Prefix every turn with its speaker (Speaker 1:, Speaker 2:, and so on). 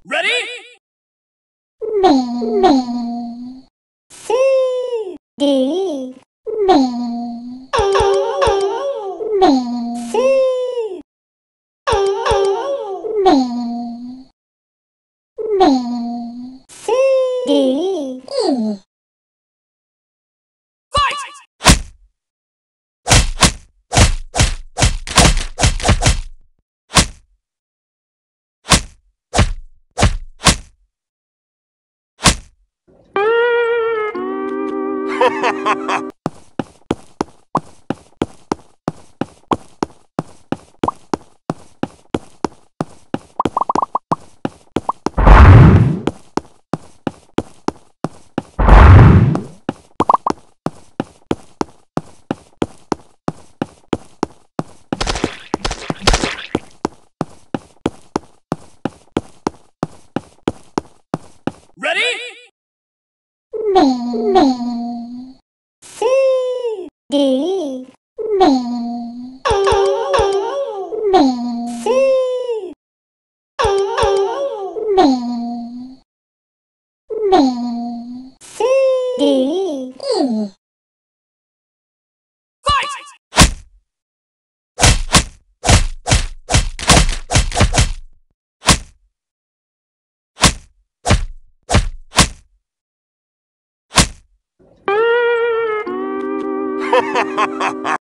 Speaker 1: Ready?
Speaker 2: Me, me, C, D, me, me, C, me, me, C, D, E.
Speaker 1: Fight! Ready?
Speaker 2: Me, me, C, D, me, me, C, me, me, C, D, E.
Speaker 1: Fight!